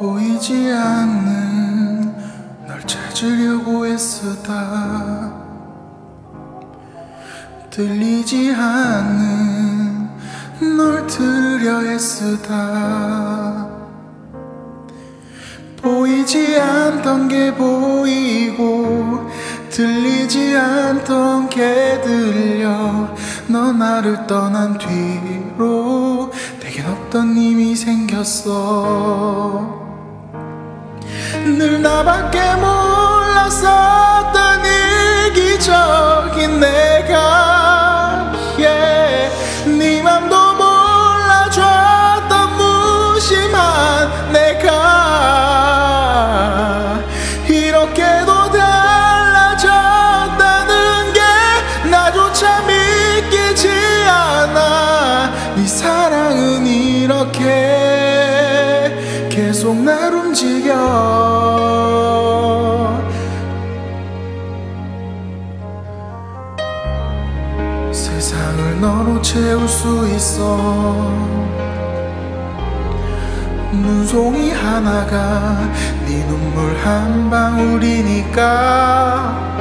보이지 않는 널 찾으려고 애쓰다 들리지 않는 널 들으려 애쓰다 보이지 않던 게 보이고 들리지 않던 게 들려 너 나를 떠난 뒤로 내겐 없던 힘이 생겼어 늘 나밖에 몰랐었던 이기적인 내가 네 맘도 몰라줬던 무심한 내가 이렇게도 달라졌다는 게 나조차 믿기지 않아 네 사랑은 이렇게 계속 날 움직여 세상을 너로 채울 수 있어 눈송이 하나가 네 눈물 한 방울이니까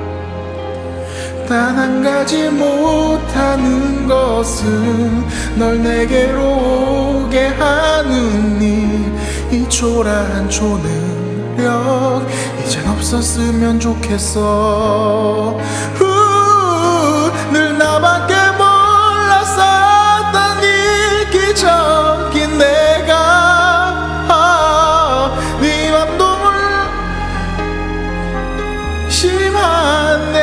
단 한 가지 못하는 것은 널 내게로 오게 하는 이 초라한 초능력 이젠 없었으면 좋겠어 늘 나밖에 몰랐었던 이기적인 내가 네 맘도 심한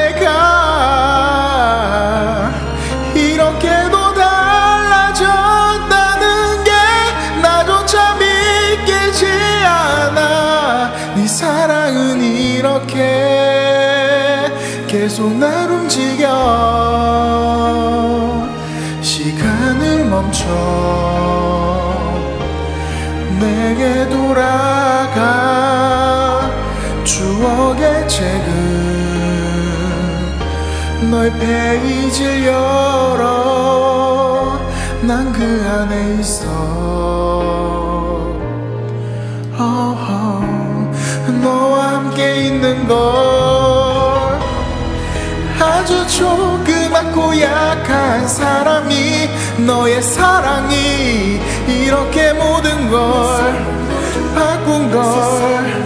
내가 이렇게도 달라졌다는 게 나조차 믿기지 않아 네 사랑은 이렇게 계속 날 움직여 시간을 멈춰 내게 돌아가 추억의 책은 너의 페이지를 열어 난 그 안에 있어 너와 함께 있는 걸 아주 조그맣고 약한 사람이 너의 사랑이 이렇게 모든 걸 바꾼 걸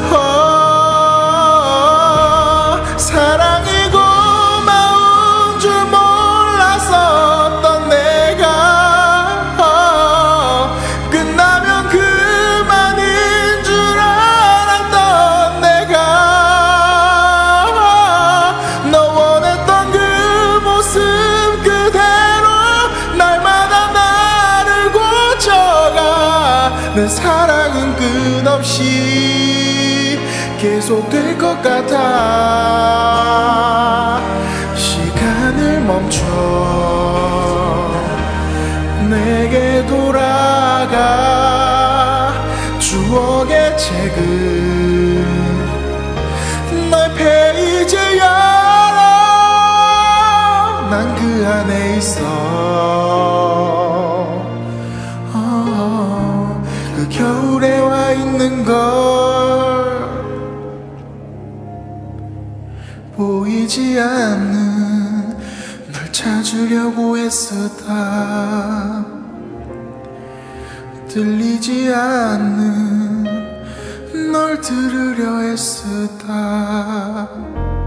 사랑이 고마운 줄 몰랐었던 내가 끝나면 그만인 줄 알았던 내가 너 원했던 그 모습 그대로 날마다 나를 고쳐가 내 사랑은 끝없이 계속될 것 같아 시간을 멈춰 내게 돌아가 추억의 책은 너의 페이지를 열어 난 그 안에 있어 그 겨울에 와 있는 걸 보이지 않는 널 찾으려고 애쓰다 들리지 않는 널 들으려 애쓰다